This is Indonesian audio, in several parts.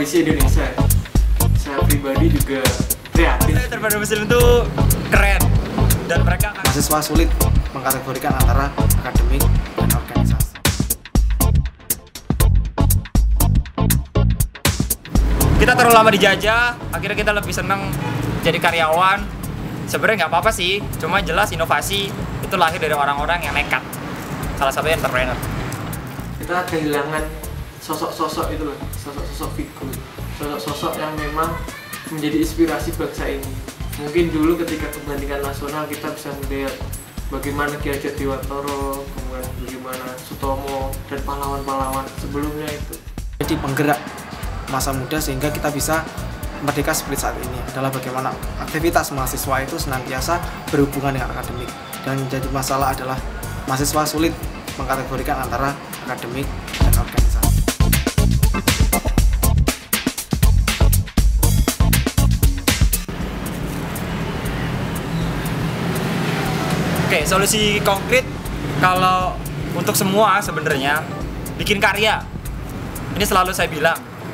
kondisi Indonesia. Saya pribadi juga kreatif. Terpadu Muslim itu keren dan mereka akan... Mahasiswa sulit mengkategorikan antara akademik dan organisasi. Kita terlalu lama dijajah, akhirnya kita lebih senang jadi karyawan. Sebenarnya nggak apa-apa sih, cuma jelas inovasi itu lahir dari orang-orang yang nekat. Salah satunya entrepreneur. Kita kehilangan sosok-sosok itu loh, sosok-sosok figur, sosok-sosok yang memang menjadi inspirasi bangsa ini. Mungkin dulu ketika kebandingan nasional kita bisa melihat bagaimana Ki Hajar Dewantara, kemudian bagaimana Sutomo dan pahlawan-pahlawan sebelumnya itu. Jadi penggerak masa muda sehingga kita bisa merdeka seperti saat ini adalah bagaimana aktivitas mahasiswa itu senantiasa berhubungan dengan akademik, dan jadi masalah adalah mahasiswa sulit mengkategorikan antara akademik dan organisasi. Oke, solusi konkret kalau untuk semua sebenarnya bikin karya. Ini selalu saya bilang,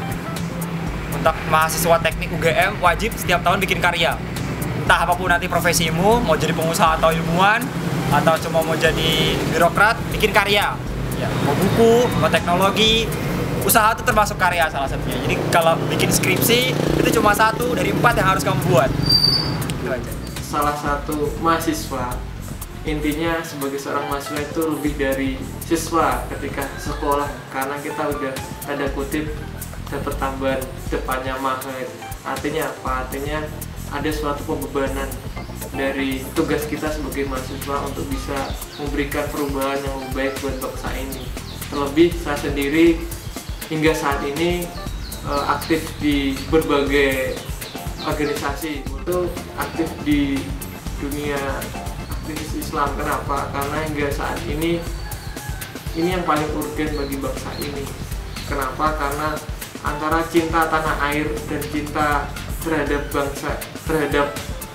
untuk mahasiswa teknik UGM wajib setiap tahun bikin karya. Entah apapun nanti profesimu, mau jadi pengusaha atau ilmuwan, atau cuma mau jadi birokrat, bikin karya. Ya, mau buku, mau teknologi, usaha itu termasuk karya salah satunya. Jadi kalau bikin skripsi itu cuma 1 dari 4 yang harus kamu buat. Itu aja. Salah satu mahasiswa, intinya sebagai seorang mahasiswa itu lebih dari siswa ketika sekolah, karena kita udah ada kutip dapat tambahan depannya mahal. Artinya apa? Artinya ada suatu pembebanan dari tugas kita sebagai mahasiswa untuk bisa memberikan perubahan yang lebih baik buat bangsa ini. Terlebih saya sendiri hingga saat ini aktif di berbagai organisasi, itu aktif di dunia aktivis Islam. Kenapa? Karena hingga saat ini yang paling urgen bagi bangsa ini. Kenapa? Karena antara cinta tanah air dan cinta terhadap bangsa, terhadap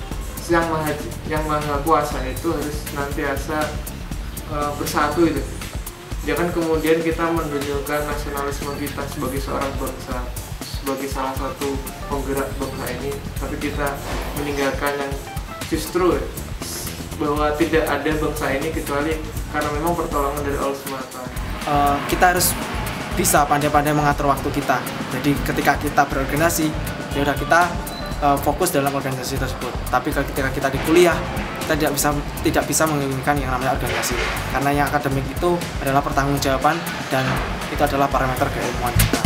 yang maha kuasa itu harus nantiasa bersatu itu. Jangan kemudian kita menunjukkan nasionalisme kita sebagai seorang bangsa, sebagai salah satu penggerak bangsa ini, tapi kita meninggalkan yang justru bahwa tidak ada bangsa ini kecuali karena memang pertolongan dari Allah semata. Kita harus bisa pandai-pandai mengatur waktu kita. Jadi ketika kita berorganisasi, ya udah kita fokus dalam organisasi tersebut. Tapi ketika kita di kuliah, kita tidak bisa menginginkan yang namanya organisasi, karena yang akademik itu adalah pertanggungjawaban dan itu adalah parameter keilmuan kita.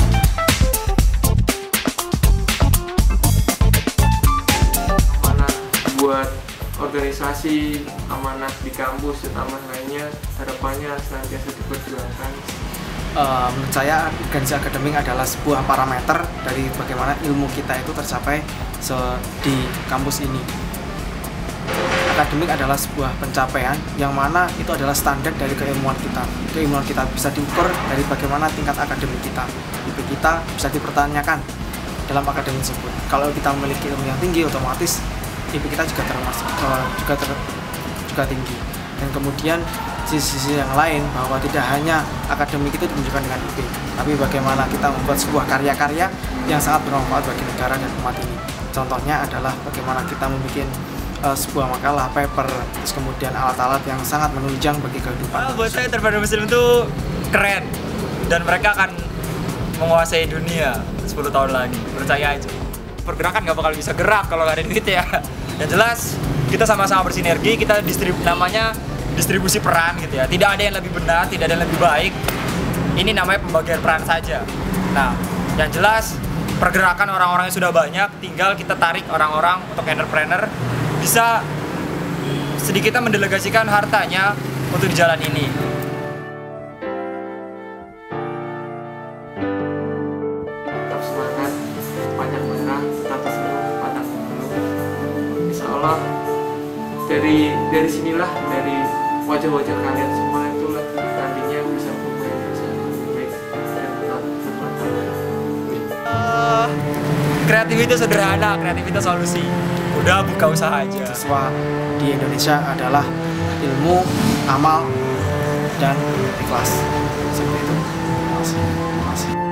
Amanah buat organisasi, amanah di kampus dan amanah lainnya, harapannya senantiasa diperjuangkan. Menurut saya organisasi akademik adalah sebuah parameter dari bagaimana ilmu kita itu tercapai di kampus ini. Akademik adalah sebuah pencapaian yang mana itu adalah standar dari keilmuan kita. Keilmuan kita bisa diukur dari bagaimana tingkat akademik kita. IP kita bisa dipertanyakan dalam akademik tersebut. Kalau kita memiliki ilmu yang tinggi, otomatis IP kita juga juga tinggi. Dan kemudian sisi yang lain bahwa tidak hanya akademik itu ditunjukkan dengan IP, tapi bagaimana kita membuat sebuah karya-karya yang sangat bermanfaat bagi negara dan umat ini. Contohnya adalah bagaimana kita membuat sebuah makalah, paper, terus kemudian alat-alat yang sangat menunjang bagi kehidupan. Buat saya Terpadu Muslim itu keren dan mereka akan menguasai dunia 10 tahun lagi. Menurut saya aja. Pergerakan nggak bakal bisa gerak kalau nggak ada duit ya. Yang jelas kita sama-sama bersinergi, kita namanya distribusi peran gitu ya. Tidak ada yang lebih benar, tidak ada yang lebih baik. Ini namanya pembagian peran saja. Nah, yang jelas pergerakan orang-orang yang sudah banyak, tinggal kita tarik orang-orang untuk entrepreneur bisa sedikit mendelegasikan hartanya untuk di jalan ini. Tetap semangat, panjang merah, tetap senyum, pantang penuh. Insya Allah dari sinilah, dari wajah-wajah kalian semua itulah nantinya bisa membaik, bisa lebih baik dan tetap bermanfaat. Kreativitas sederhana, kreativitas solusi. Udah buka usaha aja. Siswa di Indonesia adalah ilmu, amal, dan ikhlas. Seperti itu. Terima kasih.